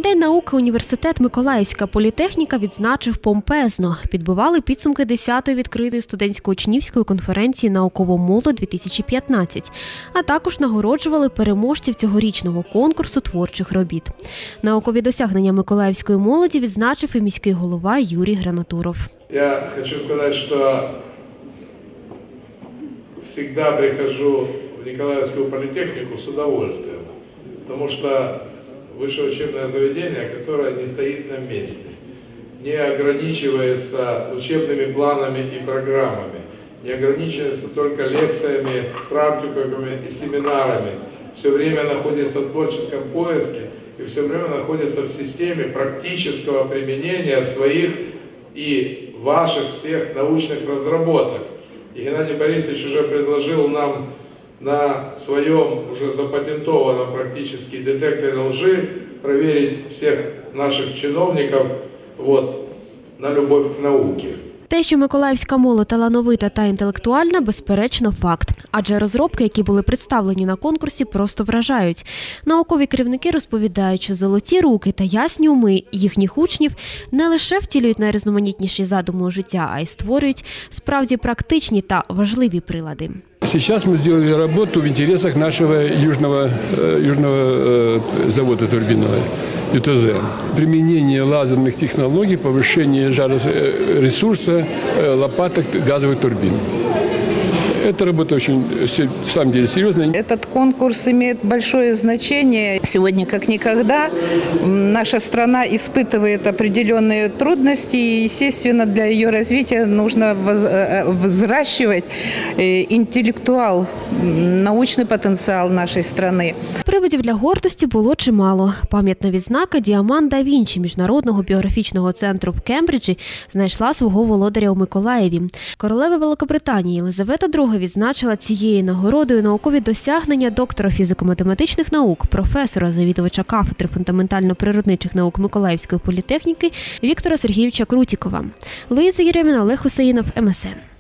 День науки університет Миколаївська політехніка відзначив помпезно. Підбивали підсумки 10-ї відкритої студентсько-учнівської конференції «Наукова молодь-2015», а також нагороджували переможців цьогорічного конкурсу творчих робіт. Наукові досягнення миколаївської молоді відзначив і міський голова Юрій Гранатуров. Я хочу сказати, що завжди приходжу в Николаевскую политехнику с удовольствием, потому что высшее учебное заведение, которое не стоит на месте, не ограничивается учебными планами и программами, не ограничивается только лекциями, практикумами и семинарами, все время находится в творческом поиске и все время находится в системе практического применения своих и ваших всех научных разработок. И Геннадий Борисович уже предложил нам на своем уже запатентованном практически детекторе лжи проверить всех наших чиновников на любовь к науке. Те, що миколаївська молодь талановита та інтелектуальна, безперечно факт. Адже розробки, які були представлені на конкурсі, просто вражають. Наукові керівники розповідають, що золоті руки та ясні уми їхніх учнів не лише втілюють найрізноманітніші задуми у життя, а й створюють справді практичні та важливі прилади. Сейчас мы сделали работу в интересах нашего южного завода турбинного, ЮТЗ. Применение лазерных технологий, повышение жароресурса лопаток газовых турбин. Эта работа очень, на самом деле, серьезная. Этот конкурс имеет большое значение. Сегодня, как никогда, наша страна испытывает определенные трудности, и, естественно, для ее развития нужно взращивать интеллектуал, научный потенциал нашей страны. Приводів для гордості було чимало. Пам'ятна відзнака «Діамант да Вінчі» Міжнародного біографічного центру в Кембриджі знайшла свого володаря у Миколаєві. Королева Великобританії Єлизавета II відзначила цією нагородою наукові досягнення доктора фізико-математичних наук, професора, завідувача кафедри фундаментально-природничих наук Миколаївської політехніки Віктора Сергійовича Крутікова. Луїза Єреміна, Олег Хусеїнов, МСН.